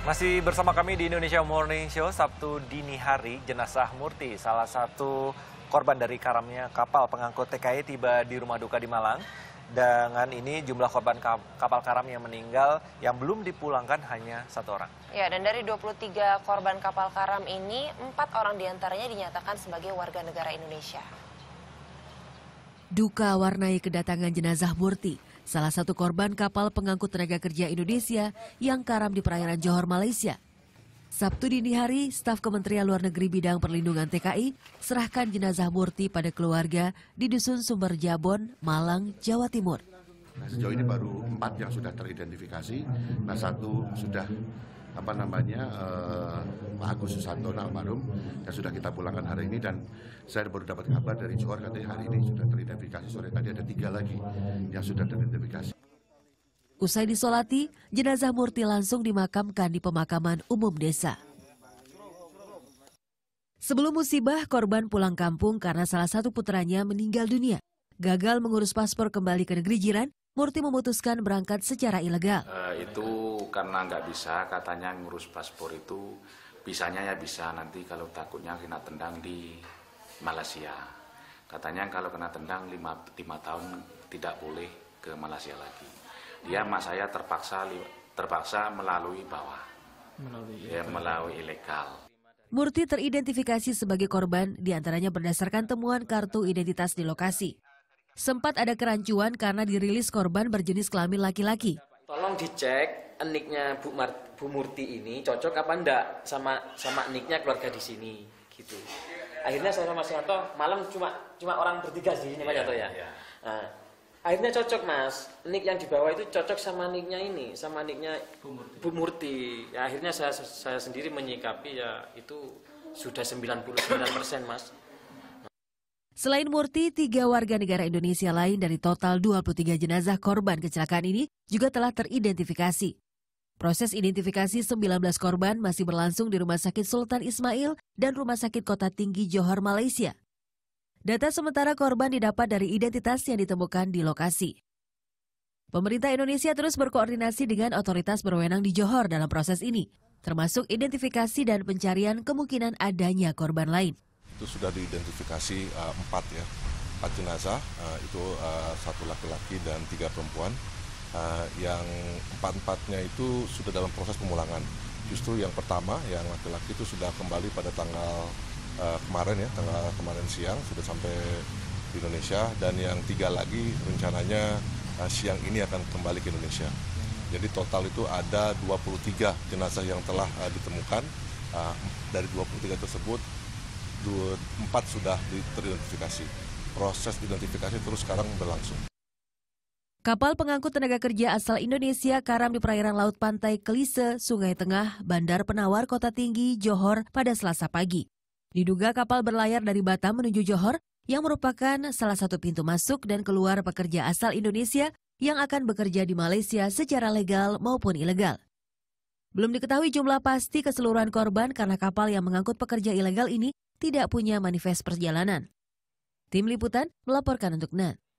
Masih bersama kami di Indonesia Morning Show, Sabtu dini hari, jenazah Murti, salah satu korban dari karamnya kapal pengangkut TKI tiba di rumah duka di Malang. Dengan ini jumlah korban kapal karam yang meninggal yang belum dipulangkan hanya 1 orang. Ya, dan dari 23 korban kapal karam ini, 4 orang diantaranya dinyatakan sebagai warga negara Indonesia. Duka warnai kedatangan jenazah Murti, salah satu korban kapal pengangkut tenaga kerja Indonesia yang karam di perairan Johor, Malaysia. Sabtu dini hari, staf Kementerian Luar Negeri Bidang Perlindungan TKI serahkan jenazah Murti pada keluarga di Dusun Sumber Jabon, Malang, Jawa Timur. Nah, sejauh ini baru 4 yang sudah teridentifikasi. Nah, 1 sudah Pak Agus Susantono almarhum yang sudah kita pulangkan hari ini, dan saya baru dapat kabar dari Johor katanya hari ini sudah teridentifikasi. Sore tadi ada 3 lagi yang sudah teridentifikasi. Usai disolati, jenazah Murti langsung dimakamkan di pemakaman umum desa. Sebelum musibah, korban pulang kampung karena salah satu putranya meninggal dunia. Gagal mengurus paspor kembali ke negeri jiran, Murti memutuskan berangkat secara ilegal. Itu karena nggak bisa, katanya ngurus paspor itu bisanya ya bisa, nanti kalau takutnya kena tendang di Malaysia. Katanya kalau kena tendang 5 tahun tidak boleh ke Malaysia lagi. Dia mas saya terpaksa melalui bawah, melalui ilegal. Murti teridentifikasi sebagai korban diantaranya berdasarkan temuan kartu identitas di lokasi. Sempat ada kerancuan karena dirilis korban berjenis kelamin laki-laki. Tolong dicek niknya Bu Murti ini cocok apa enggak sama niknya keluarga di sini gitu. Akhirnya saya sama Mas Yanto malam cuma orang bertiga di sini Mas Yanto ya. Nah, akhirnya cocok Mas, nik yang di bawah itu cocok sama niknya ini, sama niknya Bu Murti. Ya, akhirnya saya sendiri menyikapi ya itu sudah 99% Mas. Selain Murti, 3 warga negara Indonesia lain dari total 23 jenazah korban kecelakaan ini juga telah teridentifikasi. Proses identifikasi 19 korban masih berlangsung di Rumah Sakit Sultan Ismail dan Rumah Sakit Kota Tinggi Johor, Malaysia. Data sementara korban didapat dari identitas yang ditemukan di lokasi. Pemerintah Indonesia terus berkoordinasi dengan otoritas berwenang di Johor dalam proses ini, termasuk identifikasi dan pencarian kemungkinan adanya korban lain. Itu sudah diidentifikasi 4 jenazah, itu 1 laki-laki dan 3 perempuan. Yang 4-4-nya itu sudah dalam proses pemulangan. Justru yang pertama, yang laki-laki itu sudah kembali pada tanggal kemarin siang sudah sampai di Indonesia, dan yang 3 lagi rencananya siang ini akan kembali ke Indonesia. Jadi total itu ada 23 jenazah yang telah ditemukan. Dari 23 tersebut 4 sudah teridentifikasi. Proses identifikasi terus sekarang berlangsung. Kapal pengangkut tenaga kerja asal Indonesia karam di perairan Laut Pantai Kelise, Sungai Tengah, Bandar Penawar, Kota Tinggi, Johor pada Selasa pagi. Diduga kapal berlayar dari Batam menuju Johor yang merupakan salah satu pintu masuk dan keluar pekerja asal Indonesia yang akan bekerja di Malaysia secara legal maupun ilegal. Belum diketahui jumlah pasti keseluruhan korban karena kapal yang mengangkut pekerja ilegal ini tidak punya manifest perjalanan. Tim Liputan melaporkan untuk NET.